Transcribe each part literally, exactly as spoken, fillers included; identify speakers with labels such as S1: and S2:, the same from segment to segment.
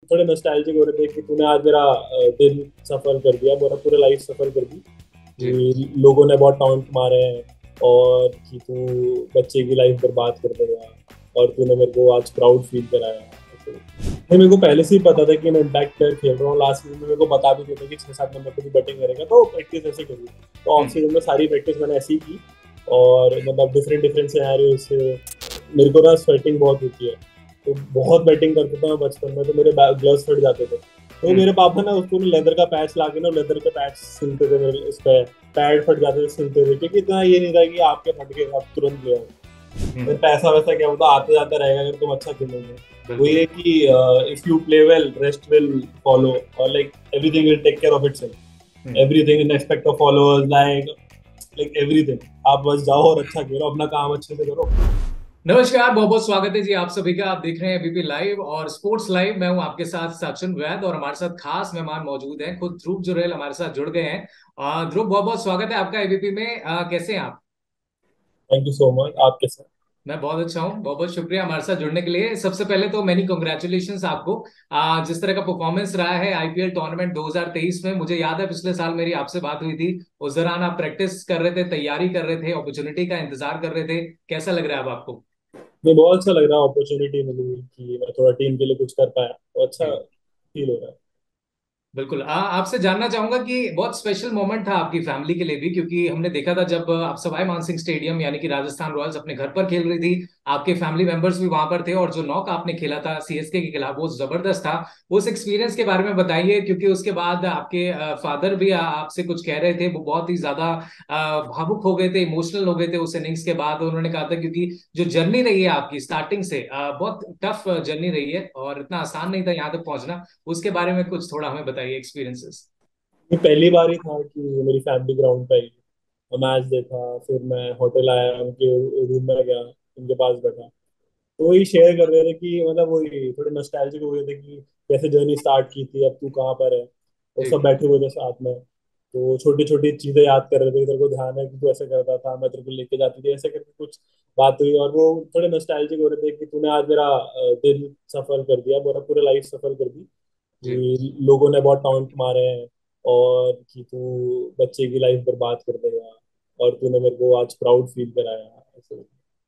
S1: थोड़े नॉस्टैल्जिक हो रहे थे कि तूने आज मेरा अ, दिन सफल कर दिया, मेरा पूरा लाइफ सफल कर दी।
S2: जी।
S1: कि लोगों ने बहुत टाउंट मारे हैं और कि तू बच्चे की लाइफ बर्बाद कर देगा और तूने मेरे को आज प्राउड फील कराया। ऐसे नहीं, मेरे को पहले से ही पता था कि मैं इम्पैक्ट प्लेयर खेल रहा हूँ। लास्ट सीजन में मेरे को बता भी दिया था कि छह सात नंबर पे तू बैटिंग करेगा, तो प्रैक्टिस ऐसे करी। तो ऑफ
S2: हम्म।
S1: सीजन में सारी प्रैक्टिस मैंने ऐसे ही की और मतलब डिफरेंट डिफरेंट सिनेरियो से मेरे को ना स्वेटिंग बहुत होती है। तो बहुत बैटिंग करता था मैं बचपन में, तो मेरे ग्लव्स फट जाते थे। तो
S2: हम्म।
S1: मेरे पापा ना उसको लेदर का पैच ला के ना लेदर के पैच सिलते थे मेरे उस पे। पैड फट जाते थे सिलते थे, क्योंकि इतना ये नहीं था कि आपके फट गए आप तुरंत ले आओ। फिर
S2: हम्म।
S1: पैसा वैसा क्या होता, आते जाता रहेगा अगर तुम अच्छा खेलोगे। वो
S2: बिल्कुल।
S1: ये कि if you play well rest will follow, और like everything will take care of itself.
S2: Hmm.
S1: Everything in expect of followers, like like everything. आप बस जाओ और अच्छा खेलो, अपना काम अच्छे से करो।
S2: नमस्कार, बहुत बहुत स्वागत है जी आप सभी का। आप देख रहे हैं एबीपी लाइव और स्पोर्ट्स लाइव। मैं हूं आपके साथ सचिन वैद और हमारे साथ खास मेहमान मौजूद हैं। खुद ध्रुव जुरैल हमारे साथ जुड़ गए हैं। अ, ध्रुव, बहुत बहुत स्वागत है आपका एबीपी में। अ, कैसे हैं आप?
S1: Thank you so much. आप कैसे हैं?
S2: मैं बहुत अच्छा हूँ। बहुत बहुत शुक्रिया हमारे साथ जुड़ने के लिए। सबसे पहले तो मैनी कॉन्ग्रेचुलेशंस आपको। आ, जिस तरह का परफॉर्मेंस रहा है आईपीएल टूर्नामेंट दो हज़ार तेईस में, मुझे याद है पिछले साल मेरी आपसे बात हुई थी। उस दौरान आप प्रैक्टिस कर रहे थे, तैयारी कर रहे थे, अपॉर्चुनिटी का इंतजार कर रहे थे। कैसा लग रहा है अब आपको?
S1: मुझे बहुत अच्छा लग रहा है, अपॉर्चुनिटी मिली कि मैं थोड़ा टीम के लिए कुछ कर पाया, तो अच्छा
S2: जी।
S1: फील हो रहा है।
S2: बिल्कुल। आ, आपसे जानना चाहूंगा कि बहुत स्पेशल मोमेंट था आपकी फैमिली के लिए भी, क्योंकि हमने देखा था जब आप सवाई मानसिंह स्टेडियम यानी कि राजस्थान रॉयल्स अपने घर पर खेल रही थी, आपके फैमिली मेंबर्स भी वहां पर थे और जो नॉक आपने खेला था सीएसके के खिलाफ वो जबरदस्त था। उस एक्सपीरियंस के बारे में बताइए, क्योंकि उसके बाद आपके फादर भी आ, आपसे कुछ कह रहे थे। वो बहुत ही ज्यादा आ, भावुक हो गए थे, इमोशनल हो गए थे उस इनिंग्स के बाद। उन्होंने कहा था क्योंकि जो जर्नी रही है आपकी स्टार्टिंग से, आ, बहुत टफ जर्नी रही है और इतना आसान नहीं था यहाँ तक पहुंचना। उसके बारे में कुछ थोड़ा हमें बताइए, एक्सपीरियंसेस।
S1: ये पहली बार ही था कि मेरी फैमिली ग्राउंड पे आई, मैच देखा, फिर मैं होटल आया, उनके रूम में गया, उनके पास बैठा। तो वही शेयर कर रहे थे कि मतलब वही थोड़े नॉस्टैल्जिक हो गए थे कि कैसे जर्नी स्टार्ट की थी, अब तू कहाँ पर है। और
S2: जी।
S1: सब बैठे हुए थे साथ में, तो छोटी छोटी चीजें याद कर रहे थे कि तेरे को ध्यान है कि तू ऐसे करता था, मैं तेरे को लेके जाती थी, ऐसे करके कुछ बात हुई। और वो थोड़े नॉस्टैल्जिक हो रहे थे कि तूने आज मेरा अ, दिन सफल कर दिया, मेरा पूरा लाइफ सफल कर दी।
S2: जी।
S1: कि लोगों ने बहुत टाउंट मारे हैं और कि तू बच्चे की लाइफ बर्बाद कर देगा और तूने मेरे को आज प्राउड फील कराया, ऐसे।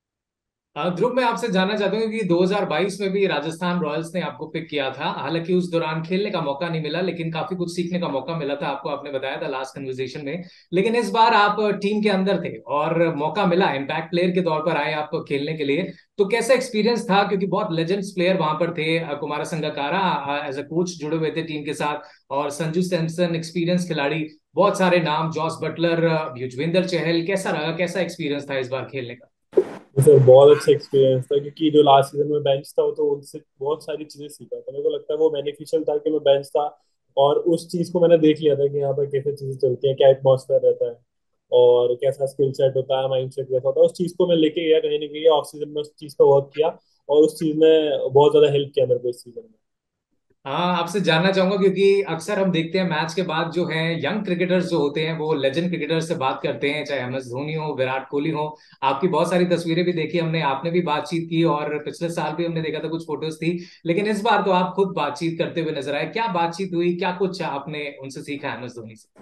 S2: अ, ध्रुव, मैं आपसे जानना चाहता हूँ कि दो हज़ार बाईस में भी राजस्थान रॉयल्स ने आपको पिक किया था। हालांकि उस दौरान खेलने का मौका नहीं मिला, लेकिन काफी कुछ सीखने का मौका मिला था आपको, आपने बताया था लास्ट कन्वर्सेशन में। लेकिन इस बार आप टीम के अंदर थे और मौका मिला, इम्पैक्ट प्लेयर के तौर पर आए आप खेलने के लिए। तो कैसा एक्सपीरियंस था? क्योंकि बहुत लेजेंड्स प्लेयर वहां पर थे। अ, Kumar Sangakkara as a coach जुड़े हुए थे टीम के साथ, और संजू सैमसन एक्सपीरियंस खिलाड़ी, बहुत सारे नाम, जॉस बटलर, अ, युजवेंद्र चहल। कैसा रहा, कैसा एक्सपीरियंस था इस बार खेलने का?
S1: तो सर बहुत अच्छा एक्सपीरियंस था, क्योंकि जो लास्ट सीजन में बेंच था, वो तो उनसे बहुत सारी चीजें सीखा था। मेरे को लगता है वो बेनिफिशियल था कि मैं बेंच था और उस चीज को मैंने देख लिया था कि यहाँ पर कैसे चीजें चलती हैं, क्या एटमॉस्फेयर रहता है और कैसा स्किल सेट होता है, माइंड सेट कैसा होता है। उस चीज को मैं लेके गया कहीं ना कहीं, ऑफ सीजन में उस चीज का वर्क किया और उस चीज ने बहुत ज्यादा हेल्प किया मेरे को इस सीजन में।
S2: हाँ, आपसे जानना चाहूंगा क्योंकि अक्सर हम देखते हैं मैच के बाद जो है यंग क्रिकेटर्स जो होते हैं वो लेजेंड क्रिकेटर्स से बात करते हैं, चाहे एम एस धोनी हो, विराट कोहली हो। आपकी बहुत सारी तस्वीरें भी देखी हमने, आपने भी बातचीत की और पिछले साल भी हमने देखा था, कुछ फोटोज थी। लेकिन इस बार तो आप खुद बातचीत करते हुए नजर आए। क्या बातचीत हुई, क्या कुछ आपने उनसे सीखा एम एस धोनी से?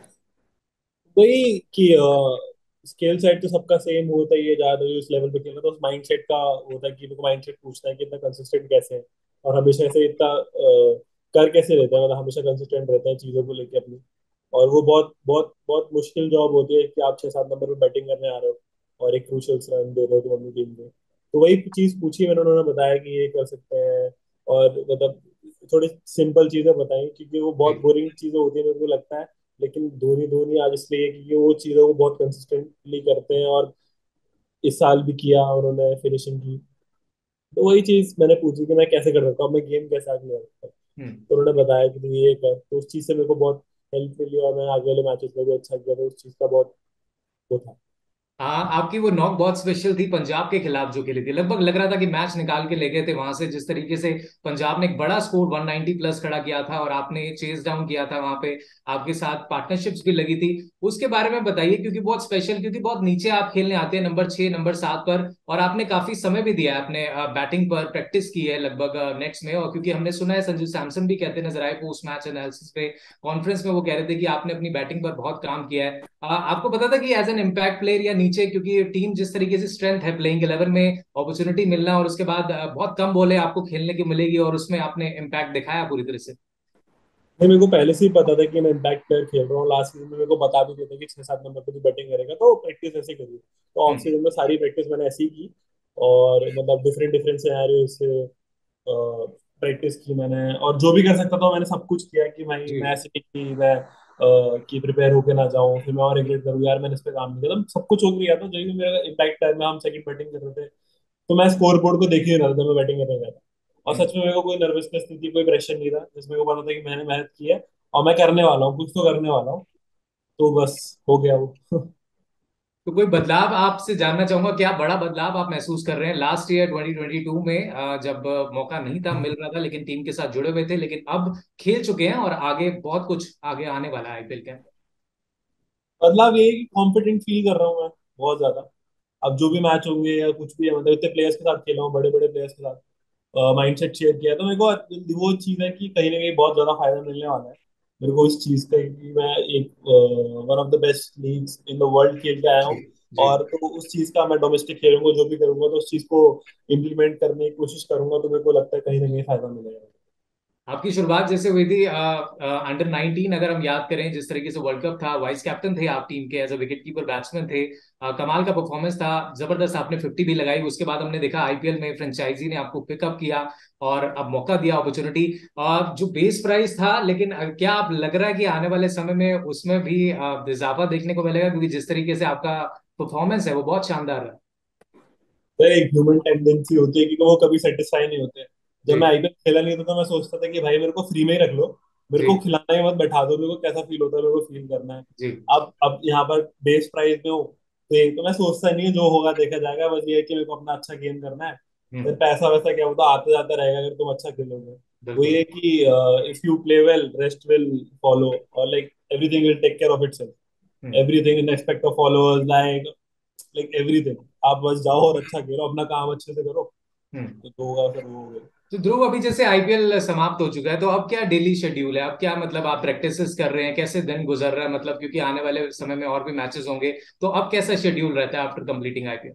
S1: वही कि स्किल सेट तो सबका सेम होता ही है, ज्यादा उस लेवल पे खेलना, तो उस माइंड सेट का होता है कि मेरे को माइंड सेट पूछना है कि इतना कंसिस्टेंट कैसे है और हमेशा ऐसे इतना अ, कर कैसे रहता है, मतलब हमेशा कंसिस्टेंट रहता है चीजों को लेके अपनी। और वो बहुत बहुत बहुत मुश्किल जॉब होती है कि आप छह सात नंबर पे बैटिंग करने आ रहे हो और एक क्रूशियल रन दे रहे हो तुम अपनी टीम को। तो वही चीज पूछी मैंने, उन्होंने बताया कि ये कर सकते हैं। और मतलब थोड़ी सिंपल चीजें बताई, क्योंकि वो बहुत
S2: जी।
S1: बोरिंग चीजें होती है मेरे को लगता है। लेकिन धोनी धोनी आज इसलिए है क्योंकि वो चीजों को बहुत कंसिस्टेंटली करते हैं और इस साल भी किया उन्होंने फिनिशिंग की। तो वही चीज मैंने पूछी कि मैं कैसे कर सकता हूँ, मैं गेम कैसे आगे ले सकता हूँ।
S2: हम्म।
S1: तो उन्होंने बताया कि तू ये कर, तो उस चीज से मेरे को बहुत हेल्प मिली और मैं आगे वाले मैचेस में भी अच्छा किया, तो उस चीज का बहुत वो था।
S2: हाँ, आपकी वो नॉक बहुत स्पेशल थी पंजाब के खिलाफ जो खेली थी। लगभग लग रहा था कि मैच निकाल के ले गए थे वहां से, जिस तरीके से पंजाब ने एक बड़ा स्कोर एक सौ नब्बे प्लस खड़ा किया था और आपने चेज डाउन किया था वहां पे। आपके साथ पार्टनरशिप्स भी लगी थी। उसके बारे में बताइए, क्योंकि बहुत स्पेशल, क्योंकि बहुत नीचे आप खेलने आते हैं, नंबर छह नंबर सात पर, और आपने काफी समय भी दिया है अपने बैटिंग पर, प्रैक्टिस की है लगभग नेक्स्ट में। और क्योंकि हमने सुना है संजू सैमसन भी कहते नजर आए पोस्ट मैच एनालिसिस पे, कॉन्फ्रेंस में वो कह रहे थे कि आपने अपनी बैटिंग पर बहुत काम किया है। आ, आपको पता था कि एज एन इम्पैक्ट प्लेयर या नीचे, क्योंकि टीम जिस तरीके से स्ट्रेंथ है प्लेइंग इलेवन में, अपॉर्चुनिटी मिलना और उसके बाद आ, बहुत कम बॉलें आपको खेलने की मिलेगी, और उसमें आपने इम्पैक्ट दिखाया पूरी तरह से।
S1: नहीं, मेरे को पहले से ही पता था कि मैं इम्पैक्ट प्लेयर खेल रहा हूँ। लास्ट सीजन में मेरे को बता भी दिया था कि छह सात नंबर पे तू बैटिंग करेगा, तो प्रैक्टिस ऐसे करी। तो ऑफ
S2: हम्म।
S1: सीजन में सारी प्रैक्टिस मैंने ऐसे ही की, और मतलब डिफरेंट डिफरेंट सिनेरियो से प्रैक्टिस की मैंने, और जो भी कर सकता था मैंने सब कुछ किया कि भाई
S2: जी।
S1: मैं ऐसे नहीं कि मैं अ, कि प्रिपेयर होके ना जाऊं, फिर मैं और रिग्रेट करूँ यार मैंने इस पे काम नहीं किया। तो सब कुछ हो गया था। जो भी मेरा इम्पैक्ट टाइम में हम सेकंड बैटिंग कर रहे थे, तो मैं स्कोर बोर्ड को देख ही रहा था जब मैं बैटिंग करने गया था। और
S2: हम्म।
S1: सच में मेरे को कोई नर्वसनेस नहीं थी, कोई प्रेशर नहीं था, जिसमें को पता था कि मैंने मेहनत की है और मैं करने वाला हूँ, कुछ तो करने वाला हूँ। तो बस हो गया वो।
S2: तो कोई बदलाव आपसे जानना चाहूंगा, क्या बड़ा बदलाव आप महसूस कर रहे हैं last year twenty twenty two में, अ, जब अ, मौका नहीं था मिल रहा था लेकिन टीम के साथ जुड़े हुए थे, लेकिन अब खेल चुके हैं और आगे बहुत कुछ आगे आने वाला है आईपीएल के।
S1: बदलाव ये है कि कॉम्पिटेंट फील कर रहा हूँ मैं बहुत ज्यादा। अब जो भी मैच होंगे या कुछ भी है, मतलब इतने प्लेयर्स के साथ खेला हूँ, बड़े बड़े प्लेयर्स के साथ माइंडसेट शेयर किया है, तो मेरे को वो चीज है कि कहीं ना कहीं बहुत ज्यादा फायदा मिलने वाला है मेरे को इस चीज का, कि मैं एक one of the best leagues in the world खेल के आया
S2: जी।
S1: हूँ।
S2: जी।
S1: और तो उस चीज का मैं डोमेस्टिक खेलूंगा, जो भी करूंगा तो उस चीज को इम्प्लीमेंट करने की कोशिश करूंगा, तो मेरे को लगता है कहीं ना कहीं फायदा मिलेगा।
S2: आपकी शुरुआत जैसे हुई थी अंडर नाइनटीन, अगर हम याद करें जिस तरीके से वर्ल्ड कप था, वाइस कैप्टन थे आप टीम के, as a wicket keeper batsman थे। अ, कमाल का परफॉर्मेंस था, जबरदस्त, आपने फिफ्टी भी लगाई। उसके बाद हमने देखा आईपीएल में फ्रेंचाइजी ने आपको पिकअप किया और अब मौका दिया, अपॉर्चुनिटी, और जो बेस प्राइस था, लेकिन अ, क्या आप लग रहा है कि आने वाले समय में उसमें भी अ, इजाफा देखने को मिलेगा, क्योंकि जिस तरीके से आपका परफॉर्मेंस है वो बहुत शानदार है।
S1: तो एक ह्यूमन टेंडेंसी होती है कि वो कभी सेटिस्फाई नहीं होते। जब
S2: जी।
S1: मैं आईपीएल खेला नहीं था तो मैं सोचता था कि भाई मेरे को फ्री में ही रख लो, मेरे
S2: जी।
S1: को खिलाना ही मत, बैठा दो, मेरे को कैसा फील होता है मेरे को फील करना है।
S2: जी।
S1: अब अब यहाँ पर बेस प्राइस में हो, तो एक तो मैं सोचता नहीं है, जो होगा देखा जाएगा, बस ये है कि मेरे को अपना अच्छा गेम करना है। फिर
S2: हम्म।
S1: पैसा वैसा क्या होता आते जाता रहेगा अगर तुम अच्छा खेलोगे। वो
S2: बिल्कुल।
S1: ये कि if you play well rest will follow, और like everything will take care of itself.
S2: Hmm.
S1: Everything in respect of followers, like like everything. आप बस जाओ और अच्छा खेलो, अपना काम अच्छे से करो,
S2: हम्म।
S1: तो जो होगा फिर वो होगा।
S2: तो ध्रुव, अभी जैसे आईपीएल समाप्त हो चुका है, तो अब क्या डेली शेड्यूल है? अब क्या मतलब आप प्रैक्टिसेस कर रहे हैं, कैसे दिन गुजर रहा है, मतलब क्योंकि आने वाले समय में और भी मैचेस होंगे, तो अब कैसा शेड्यूल रहता है आफ्टर कंप्लीटिंग आईपीएल?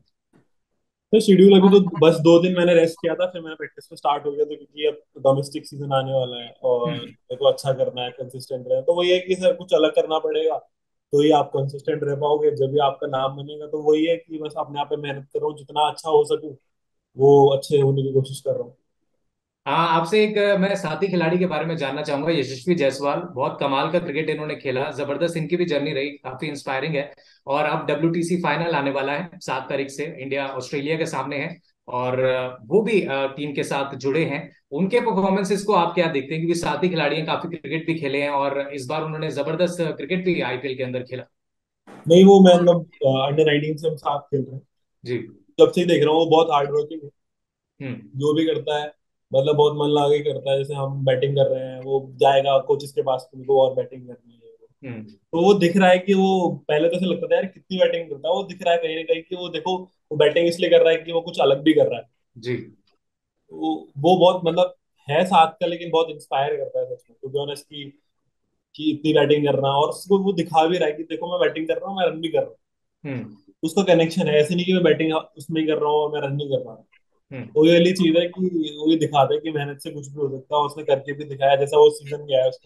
S1: तो शेड्यूल अभी तो बस दो दिन मैंने रेस्ट किया था, फिर मैंने प्रैक्टिस में स्टार्ट हो गया था, क्योंकि अब डोमेस्टिक सीजन आने वाला है और
S2: हम्म।
S1: मेरे को अच्छा करना है, कंसिस्टेंट रहना है। तो वही है कि सर कुछ अलग करना पड़ेगा, तो ही आप कंसिस्टेंट रह पाओगे। जब भी आपका नाम बनेगा, तो वही है कि बस अपने आप पे मेहनत कर रहा हूँ, जितना अच्छा हो सकूं वो अच्छे होने की कोशिश कर रहा हूँ।
S2: हाँ, आपसे एक अ, मैं साथी खिलाड़ी के बारे में जानना चाहूंगा, यशस्वी जायसवाल। बहुत कमाल का क्रिकेट इन्होंने खेला, जबरदस्त इनकी भी जर्नी रही, काफी इंस्पायरिंग है। और अब डब्ल्यूटीसी फाइनल आने वाला है सात तारीख से, इंडिया ऑस्ट्रेलिया के सामने है, और अ, वो भी टीम के साथ जुड़े हैं। उनके परफॉर्मेंसेस को आप क्या देखते हैं, क्योंकि साथी खिलाड़ी हैं, काफी क्रिकेट भी खेले हैं, और इस बार उन्होंने जबरदस्त क्रिकेट भी आईपीएल के अंदर खेला।
S1: नहीं, वो मैं मतलब अंडर नाइनटीन से हम साथ खेल रहे हैं,
S2: जी।
S1: जब से ही देख रहा हूँ वो बहुत हार्ड वर्किंग है।
S2: हम्म।
S1: जो भी करता है मतलब बहुत मन लगा के करता है। जैसे हम बैटिंग कर रहे हैं, वो जाएगा कोचेस के पास, तुमको और बैटिंग करनी है।
S2: हम्म।
S1: तो वो दिख रहा है कि वो, पहले तो ऐसा लगता था यार कितनी बैटिंग करता है, वो दिख रहा है कहीं ना कहीं कि वो देखो, वो बैटिंग इसलिए कर रहा है कि वो कुछ अलग भी कर रहा है।
S2: जी।
S1: वो वो बहुत मतलब है साथ का, लेकिन बहुत इंस्पायर करता है सच में, टू बी ऑनेस्ट, की कि इतनी बैटिंग कर रहा है और उसको वो दिखा भी रहा है कि देखो मैं बैटिंग कर रहा हूँ, मैं रन भी कर रहा हूँ।
S2: हम्म।
S1: उसका कनेक्शन है, ऐसे नहीं कि मैं बैटिंग उसमें ही कर रहा हूँ और मैं रन नहीं कर रहा हूँ।
S2: हम्म।
S1: वो ये वाली चीज है कि वो ये दिखाता है कि मेहनत से कुछ भी हो सकता है, और उसने करके भी दिखाया, जैसा वो सीजन गया है उसका।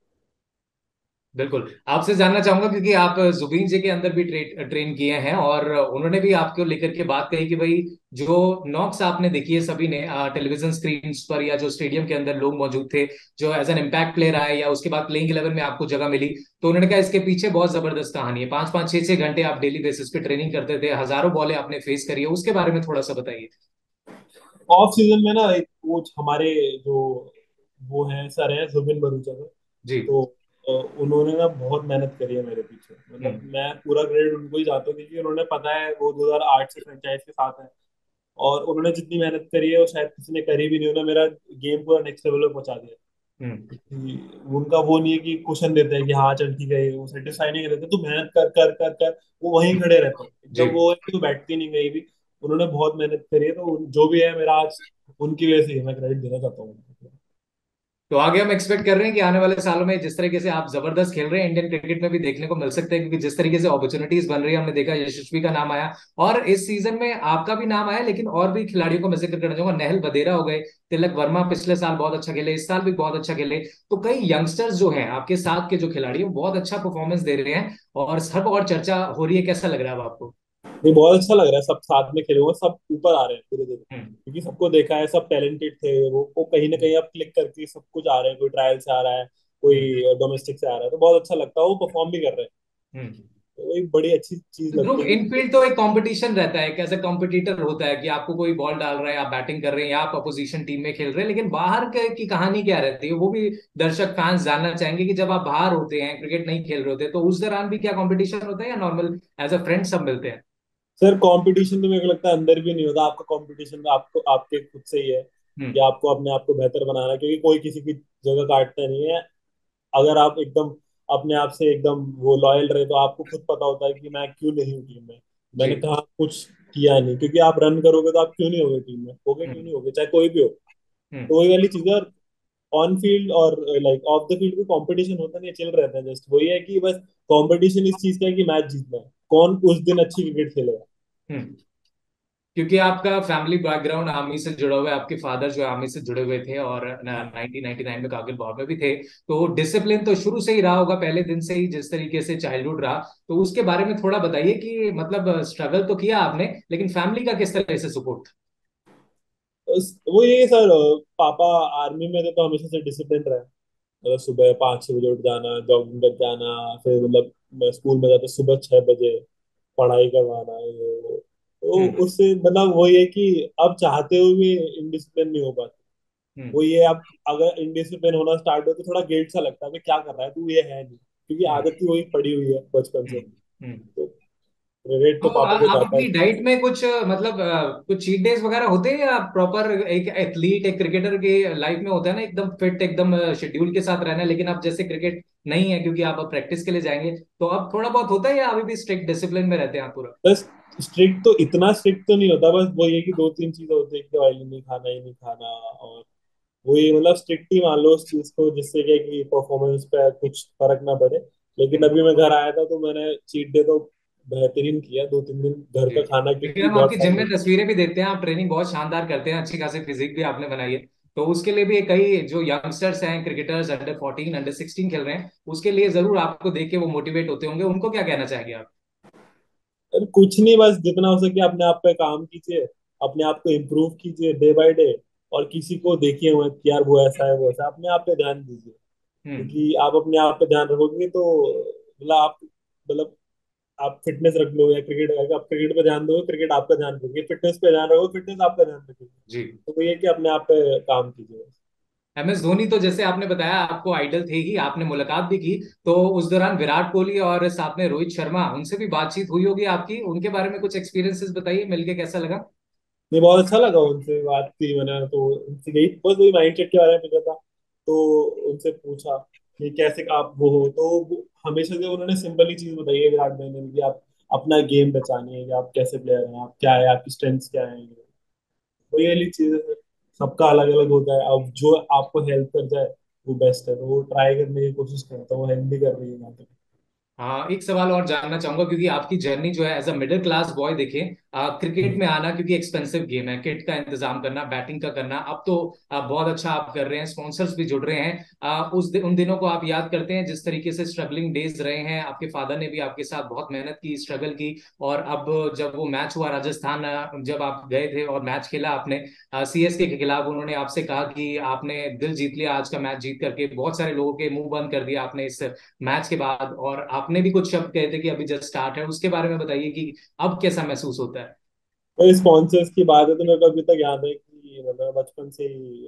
S2: बिल्कुल, आपसे जानना चाहूंगा, क्योंकि आप जुबीन जी के अंदर भी ट्रे, ट्रेन किए हैं, और उन्होंने भी आपको लेकर के बात कही कि भाई जो नॉक्स आपने देखी है सभी ने टेलीविजन स्क्रीन पर, या जो स्टेडियम के अंदर लोग मौजूद थे, जो एज एन इम्पैक्ट प्लेयर आए या उसके बाद प्लेइंग इलेवन में आपको जगह मिली, तो उन्होंने कहा इसके पीछे बहुत जबरदस्त कहानी है। पांच पांच छह छह घंटे आप डेली बेसिस पे ट्रेनिंग करते थे, हजारों बॉलें आपने फेस करी है, उसके बारे में थोड़ा सा बताइए।
S1: ऑफ सीजन में ना एक कोच हमारे जो वो हैं सर हैं जुबिन भरूचा सर।
S2: जी।
S1: तो अ, उन्होंने ना बहुत मेहनत करी है मेरे पीछे, मतलब
S2: हम्म।
S1: मैं पूरा क्रेडिट उनको ही जाता हूँ, क्योंकि उन्होंने पता है वो दो हज़ार आठ से फ्रेंचाइज के साथ है। और उन्होंने जितनी मेहनत करी है वो शायद किसी ने करी भी नहीं, उन्होंने मेरा गेम पूरा नेक्स्ट लेवल पे पहुंचा दिया।
S2: हम्म।
S1: कि उनका वो नहीं है कि क्वेश्चन देते हैं कि हाँ चल ठीक है, वो सेटिस्फाई नहीं रहते, तो मेहनत कर कर कर कर वो वहीं खड़े रहते हैं,
S2: जी।
S1: एकदम वो है कि वो बैठती नहीं कहीं भी। उन्होंने बहुत मेहनत करी है, तो उन- जो भी है मेरा आज उनकी वजह से ही है, मैं क्रेडिट देना चाहता हूँ।
S2: तो आगे हम एक्सपेक्ट कर रहे हैं कि आने वाले सालों में जिस तरीके से आप जबरदस्त खेल रहे हैं इंडियन क्रिकेट में भी देखने को मिल सकते हैं, क्योंकि जिस तरीके से अपॉर्चुनिटीज बन रही है, हमने देखा यशस्वी का नाम आया और इस सीजन में आपका भी नाम आया, लेकिन और भी खिलाड़ियों को मैं जिक्र करना चाहूंगा। नेहल बदेरा हो गए, तिलक वर्मा पिछले साल बहुत अच्छा खेले, इस साल भी बहुत अच्छा खेले। तो कई यंगस्टर्स जो हैं आपके साथ के जो खिलाड़ी हैं वो बहुत अच्छा परफॉर्मेंस दे रहे हैं और सब और चर्चा हो रही है। कैसा लग रहा है अब आपको?
S1: ये बहुत अच्छा लग रहा है, सब साथ में खेले हुए हैं, सब ऊपर आ रहे हैं धीरे धीरे,
S2: हम्म।
S1: क्योंकि सबको देखा है, सब टैलेंटेड थे, वो, वो कहीं ना कहीं अब क्लिक करके सब कुछ आ रहे हैं, कोई ट्रायल से आ रहा है,
S2: हम्म।
S1: कोई डोमेस्टिक से आ रहा है, तो बहुत अच्छा लगता है, वो परफॉर्म भी कर रहे हैं।
S2: हम्म।
S1: तो वही बड़ी अच्छी चीज
S2: तो ध्रुव,
S1: लगती है क्योंकि
S2: इनफील्ड तो एक कंपटीशन रहता है, कैसे कंपटीटर होता है कि आपको कोई बॉल डाल रहा है, आप बैटिंग कर रहे हैं या आप अपोजिशन टीम में खेल रहे हैं, लेकिन बाहर के, की कहानी क्या रहती है वो भी दर्शक फैंस जानना चाहेंगे कि जब आप बाहर होते हैं, क्रिकेट नहीं खेल रहे होते, तो उस दौरान भी क्या कंपटीशन होता है या नॉर्मल एज अ फ्रेंड सब मिलते हैं?
S1: सर कंपटीशन तो मेरे को लगता है अंदर भी नहीं होता, आपका कंपटीशन आपको आपके खुद से ही है, कि
S2: हम्म।
S1: आपको अपने आप को बेहतर बनाना है, क्योंकि कोई किसी की जगह काटता नहीं है। अगर आप एकदम अपने आप से एकदम वो लॉयल रहे, तो आपको खुद पता होता है कि मैं क्यों नहीं हूँ टीम में,
S2: जी।
S1: मैंने कहा कुछ किया नहीं, क्योंकि आप रन करोगे तो आप क्यों नहीं होगे टीम में, होगे क्यों
S2: हम्म।
S1: नहीं होगे, चाहे कोई भी हो।
S2: हम्म।
S1: तो वही वाली चीज है। और ऑन फील्ड और लाइक ऑफ द फील्ड भी कंपटीशन होता नहीं, चल रहता है, जस्ट वही है कि बस कंपटीशन इस चीज का है कि मैच जीतना है, कौन उस दिन अच्छी क्रिकेट खेलेगा।
S2: हम्म। क्योंकि आपका फैमिली बैकग्राउंड आर्मी से जुड़ा हुआ है, आपके फादर जो आर्मी से जुड़े हुए थे और नाइनटीन नाइनटी नाइन में कारगिल वॉर में भी थे, तो डिसिप्लिन तो शुरू से ही रहा होगा, पहले दिन से ही जिस तरीके से चाइल्डहुड रहा। तो उसके बारे में थोड़ा बताइए कि मतलब स्ट्रगल तो किया आपने, लेकिन फैमिली का किस तरह से सपोर्ट
S1: बस वो ये सर, पापा आर्मी में थे तो हमेशा से डिसिप्लिन रहे, मतलब सुबह पाँच छह बजे उठ जाना, जॉगिंग कर जाना, फिर मतलब मैं स्कूल में जाता सुबह छह बजे, पढ़ाई करवाना, ये वो।
S2: था?
S1: तो उससे मतलब वही है कि अब चाहते हुए भी इनडिसिप्लिन नहीं हो पाते।
S2: हम्म।
S1: वो ये आप अगर इनडिसिप्लिन होना स्टार्ट हो तो थोड़ा गिल्ट सा लगता है कि क्या कर रहा है तू, ये है नहीं, क्योंकि
S2: हम्म।
S1: आदत ही वही पड़ी हुई है बचपन से।
S2: हम्म। हम्म।
S1: तो क्रेडिट
S2: तो
S1: तो
S2: आ,
S1: पापा को
S2: आप
S1: जाता है।
S2: अपनी डाइट में कुछ अ, मतलब अ, कुछ चीट डेज वगैरह होते हैं या प्रॉपर एक एथलीट एक क्रिकेटर की लाइफ में होता है ना, एकदम फिट एकदम शेड्यूल के साथ रहना है, लेकिन अब जैसे क्रिकेट नहीं है क्योंकि आप अब प्रैक्टिस के लिए जाएंगे, तो अब थोड़ा बहुत होता है या अभी भी स्ट्रिक्ट डिसिप्लिन में रहते हैं आप पूरा?
S1: बस स्ट्रिक्ट तो इतना स्ट्रिक्ट तो नहीं होता, बस वो ये कि दो तीन चीजें होती है कि ऑयल नहीं खाना, ये नहीं खाना, और वही मतलब स्ट्रिक्ट ही मान लो उस चीज को, जिससे क्या है कि परफॉर्मेंस पे कुछ फर्क ना पड़े। लेकिन
S2: हम्म।
S1: अभी मैं घर आया था तो मैंने चीट डे तो बेहतरीन किया, दो तीन दिन घर
S2: जी।
S1: का खाना,
S2: लेकिन
S1: क्योंकि
S2: हम
S1: बहुत
S2: आपकी जिम
S1: सारी।
S2: में तस्वीरें भी देखते हैं, आप ट्रेनिंग बहुत शानदार करते हैं, अच्छी खासी फिजिक भी आपने बनाई है। तो उसके लिए भी कई जो यंगस्टर्स हैं, cricketers under fourteen under sixteen खेल रहे हैं, उसके लिए जरूर आपको देख के वो मोटिवेट होते होंगे, उनको क्या कहना चाहेंगे आप?
S1: अरे कुछ नहीं, बस जितना हो सके अपने आप पे काम कीजिए, अपने आप को इम्प्रूव कीजिए डे बाय डे, और किसी को देखिए मत कि यार वो ऐसा है वो ऐसा है, अपने आप पे ध्यान दीजिए,
S2: हम्म।
S1: क्योंकि आप अपने आप पे ध्यान रखोगे तो मतलब आप मतलब आप फिटनेस रख लो या क्रिकेट, अगर आप क्रिकेट पे ध्यान दोगे, क्रिकेट आपका ध्यान रखेगी, फिटनेस पे ध्यान रखोगे, फिटनेस आपका ध्यान रखेगी।
S2: जी।
S1: तो वो ये कि अपने आप पे काम कीजिए।
S2: एम एस धोनी तो जैसे आपने बताया आपको आइडल थे ही, आपने मुलाकात भी की, तो उस दौरान विराट कोहली और साथ में रोहित शर्मा, उनसे भी बातचीत हुई होगी आपकी, उनके बारे में कुछ एक्सपीरियंसेस बताइए, मिलके कैसा लगा?
S1: नहीं, बहुत अच्छा लगा, उनसे बात की मैंने, तो उनसे यही बस वही माइंडसेट के बारे में पूछा था। तो उनसे पूछा कि कैसे आप वो हो, तो वो- हमेशा से उन्होंने सिंपल ही चीज बताई है विराट भाई ने, कि आप अपना गेम पहचानिए, कि आप कैसे प्लेयर हैं, आप क्या है, आपकी स्ट्रेंथ्स क्या है, वही वाली चीज है। सबका अलग अलग होता है, अब जो आपको हेल्प कर जाए वो बेस्ट है, तो वो ट्राई करने की कोशिश करता है, वो हेल्प भी कर रही है यहाँ तक।
S2: हाँ, एक सवाल और जानना चाहूंगा, क्योंकि आपकी जर्नी जो है as a middle class boy देखें, क्रिकेट में आना क्योंकि एक्सपेंसिव गेम है, किट का इंतजाम करना, बैटिंग का करना, अब तो आ, बहुत अच्छा आप कर रहे हैं, स्पॉन्सर्स भी जुड़ रहे हैं। आ, उस दि, उन दिनों को आप याद करते हैं जिस तरीके से स्ट्रगलिंग डेज रहे हैं, आपके फादर ने भी आपके साथ बहुत मेहनत की, स्ट्रगल की, और अब जब वो मैच हुआ राजस्थान, आ, जब आप गए थे और मैच खेला आपने सी एस के के खिलाफ, उन्होंने आपसे कहा कि आपने दिल जीत लिया आज का मैच जीत करके, बहुत सारे लोगों के मुंह बंद कर दिया आपने इस मैच के बाद, और आपने भी कुछ शब्द कहे थे कि अभी जस्ट स्टार्ट है, उसके बारे में बताइए कि अब कैसा महसूस होता है?
S1: तो स्पॉन्सर्स की बात है तो मेरे को अभी तक याद है कि मतलब बचपन से ही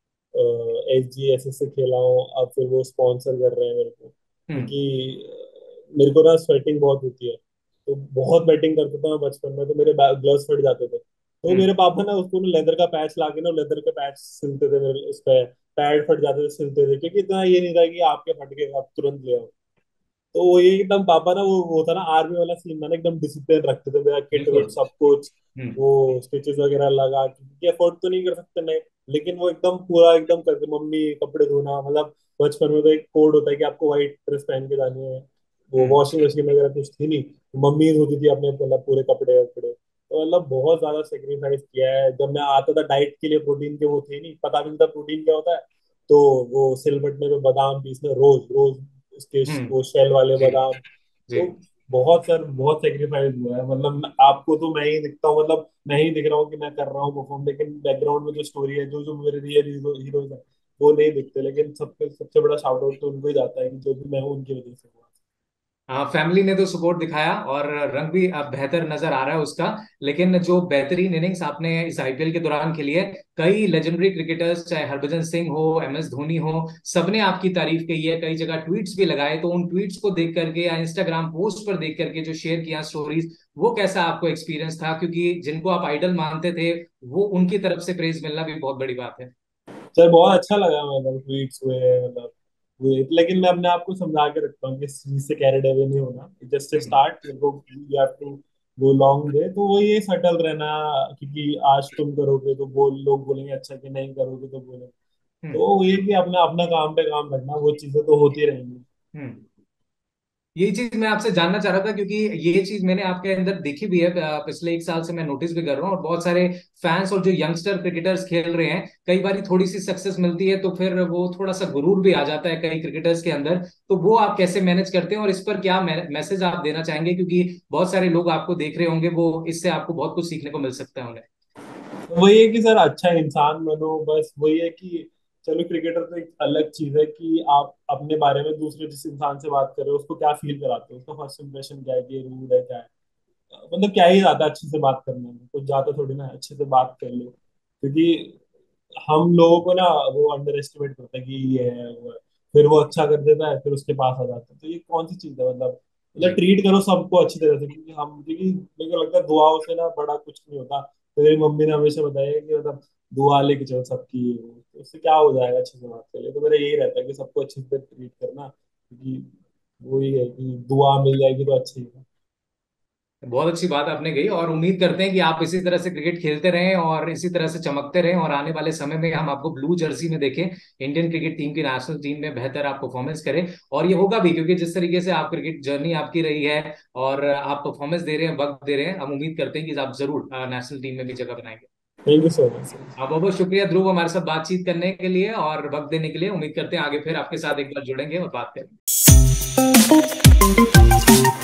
S1: एस जी एस एस से खेला हूँ, अब फिर वो स्पॉन्सर कर रहे हैं मेरे को,
S2: हम्म।
S1: क्योंकि अ, मेरे को ना स्वेटिंग बहुत होती है, तो बहुत बैटिंग करता था मैं बचपन में, तो मेरे ग्लव्स फट जाते थे, तो
S2: हम्म।
S1: मेरे पापा ना उसको लेदर का पैच ला के ना, लेदर का पैच सिलते थे मेरे उस पे, पैड फट जाते थे सिलते थे, क्योंकि इतना ये नहीं था कि आपके फट गए आप तुरंत ले आओ। तो वो ये एकदम पापा ना, वो वो था ना आर्मी वाला सीन था ना, एकदम डिसिप्लिन रखते थे, मेरा किट
S2: बिल्कुल।
S1: विट सब कुछ,
S2: हम्म।
S1: वो स्टिचेस वगैरह लगा के, क्योंकि अफोर्ड तो नहीं कर सकते नहीं, लेकिन वो एकदम पूरा एकदम करके, मम्मी कपड़े धोना, मतलब बचपन में तो एक कोड होता है कि आपको व्हाइट ड्रेस पहन के जानी है, वो
S2: हम्म।
S1: वॉशिंग मशीन वगैरह कुछ थी नहीं, तो मम्मी ही धोती थी अपने मतलब पूरे कपड़े वपड़े। तो मतलब बहुत ज्यादा सेक्रीफाइस किया है। जब मैं आता था डाइट के लिए, प्रोटीन के वो थे नहीं, पता भी नहीं था प्रोटीन क्या होता है, तो वो सिलबट्टे में बादाम पीसने रोज रोज, उसके श-
S2: हम्म।
S1: वो शेल वाले
S2: जी।
S1: बादाम।
S2: जी।
S1: तो बहुत सर बहुत सेक्रीफाइस हुआ है, मतलब मैं- आपको तो मैं ही दिखता हूँ, मतलब मैं ही दिख रहा हूँ कि मैं कर रहा हूँ परफॉर्म, लेकिन बैकग्राउंड में जो स्टोरी है, जो जो मेरे रियल हीरोज है, वो नहीं दिखते, लेकिन सबसे सबसे बड़ा शाउट आउट तो उनको ही जाता है कि जो भी मैं हूँ उनकी वजह से हुआ।
S2: हाँ, फैमिली ने तो सपोर्ट दिखाया और रंग भी अब बेहतर नजर आ रहा है उसका। लेकिन जो बेहतरीन इनिंग्स आपने इस आईपीएल के दौरान खेली है, कई लेजेंडरी क्रिकेटर्स चाहे हरभजन सिंह हो, एम एस धोनी हो, सबने आपकी तारीफ की है, कई जगह ट्वीट्स भी लगाए। तो उन ट्वीट्स को देख करके या इंस्टाग्राम पोस्ट पर देख करके जो शेयर किया स्टोरीज, वो कैसा आपको एक्सपीरियंस था? क्योंकि जिनको आप आइडल मानते थे, वो उनकी तरफ से प्रेज मिलना भी बहुत बड़ी बात है।
S1: सर बहुत अच्छा लगा, मतलब ट्वीट्स हुए, मतलब हुए, लेकिन मैं अपने आप को समझा के रखता हूँ कि इस चीज से कैरिड अवे नहीं होना, just
S2: hmm.
S1: Start, you have to go long way, तो वो ये सटल रहना, क्योंकि आज तुम करोगे तो बोल लोग बोलेंगे अच्छा, कि नहीं करोगे तो बोलेंगे,
S2: हम्म।
S1: तो वो ये कि अपना अपना काम पे काम रखना, वो चीजें तो होती रहेंगी।
S2: हम्म। यही चीज मैं आपसे जानना चाह रहा था, क्योंकि ये चीज मैंने आपके अंदर देखी भी है, अ, पिछले एक साल से मैं नोटिस भी कर रहा हूँ। और बहुत सारे फैंस और जो यंगस्टर क्रिकेटर्स खेल रहे हैं, कई बार थोड़ी सी सक्सेस मिलती है तो फिर वो थोड़ा सा गुरूर भी आ जाता है कई क्रिकेटर्स के अंदर। तो वो आप कैसे मैनेज करते हैं और इस पर क्या मैसेज आप देना चाहेंगे? क्योंकि बहुत सारे लोग आपको देख रहे होंगे, वो इससे आपको बहुत कुछ सीखने को मिल सकता है उन्हें।
S1: वही है कि सर अच्छा इंसान बनो, बस वही है कि चलो क्रिकेटर तो एक अलग चीज है कि आप अपने बारे में दूसरे जिस इंसान से बात कर रहे हो उसको क्या फील कराते हो, उसका फर्स्ट इंप्रेशन क्या है, कि ये रूड है क्या है, मतलब क्या ही जाता है अच्छे से बात करने में, कुछ जाता थोड़ी ना है, अच्छे से बात कर लो, क्योंकि हम लोगों को ना वो अंडर एस्टिमेट करता है कि ये है वो है, फिर वो अच्छा कर देता है, फिर उसके पास आ जाता है, तो ये कौन सी चीज है, मतलब मतलब
S2: जी।
S1: ट्रीट करो सबको अच्छी तरह से, क्योंकि हम, क्योंकि मेरे को लगता है दुआओं से ना बड़ा कुछ नहीं होता, तो मेरी मम्मी ने हमेशा बताया है कि मतलब दुआ लेके चलो सबकी, तो उससे क्या हो जाएगा, अच्छे से बात कर ले, तो मेरा यही रहता है कि सबको अच्छे से ट्रीट करना, क्योंकि वही है कि दुआ मिल जाएगी तो अच्छी है।
S2: बहुत अच्छी बात आपने कही, और उम्मीद करते हैं कि आप इसी तरह से क्रिकेट खेलते रहें और इसी तरह से चमकते रहें, और आने वाले समय में हम आपको ब्लू जर्सी में देखें, इंडियन क्रिकेट टीम की नेशनल टीम में बेहतर आप परफॉर्मेंस करें। और ये होगा भी, क्योंकि जिस तरीके से आप क्रिकेट जर्नी आपकी रही है और आप परफॉर्मेंस दे रहे हैं, वक्त दे रहे हैं, हम उम्मीद करते हैं कि आप जरूर नेशनल टीम में भी जगह बनाएंगे।
S1: Thank you so much.
S2: आप बहुत बहुत शुक्रिया ध्रुव, हमारे साथ बातचीत करने के लिए और वक्त देने के लिए। उम्मीद करते हैं आगे फिर आपके साथ एक बार जुड़ेंगे और बात करेंगे।